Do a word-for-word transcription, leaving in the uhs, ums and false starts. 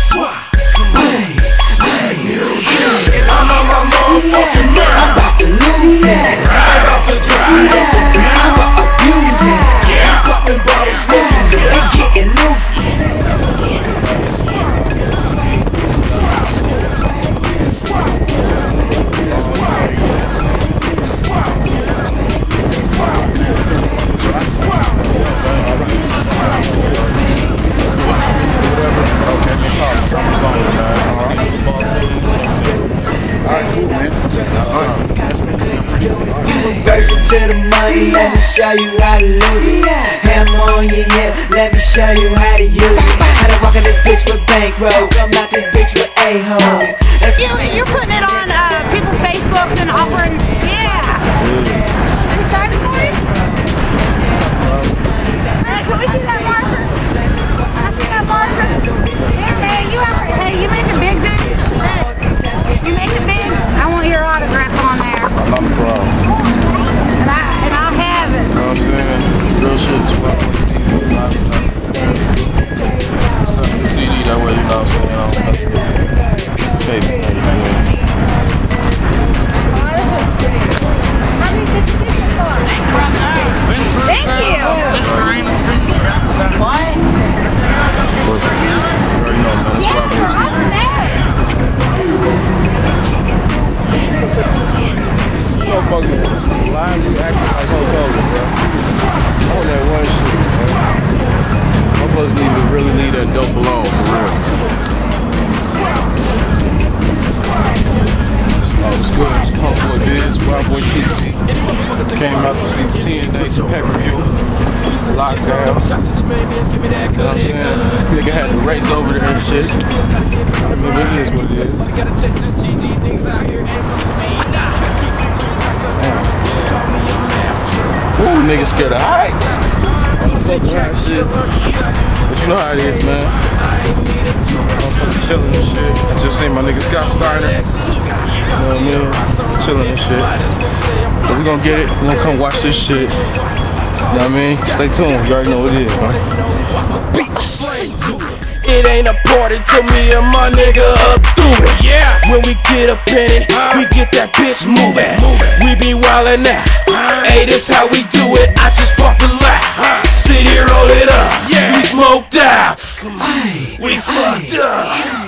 I'm on my motherfucking mind. I'm about to lose it. I'm about to try. I'ma abuse it. Yeah, I'm popping bottles, smoking good. And getting loose. Virgin to the money, let me show you how to lose it. Hammer on your hip, let me show you how to use it. How to walk in this bitch with bankroll, come out this bitch with a-hole. You, you're putting it on uh, people's Facebooks and offering, yeah. Are you excited for it? Alright, can we see that marker? I see that marker. Hey, you have, hey, you make it big, dude. You make it big. I want your autograph on there. Not a problem. And, I, and I'll have it. You know what I'm saying? Real shit is what I'm C D that way, you know what I'm saying? Tape. Thank you. What? Yeah, awesome there. Motherfuckers lying to acting like Hulk Hogan, bro. I want that one shit, man. Motherfuckers need to really leave that dope alone, for real. Oh, it's good. It's Homeboy Biz, Wild T V. Came out to see the T N A pay-per-view. Lockdown. You know what I'm saying? Nigga had to race over there and shit. I mean, it is what it is. Ooh, niggas scared of heights. Shit. But you know how it is, man. I'm chilling and shit. I just seen my nigga Scott Steiner. You know what I mean? Chilling and shit. But we gonna get it. We gonna come watch this shit. You know what I mean? Stay tuned. You already know what it is, man. It ain't important to me and my nigga up through it. Yeah. When we get up in it, we get that bitch moving. We be wildin' out. Hey, this how we do it. I just bought the lot. Sit here, roll it up. We smoked out. We fucked up.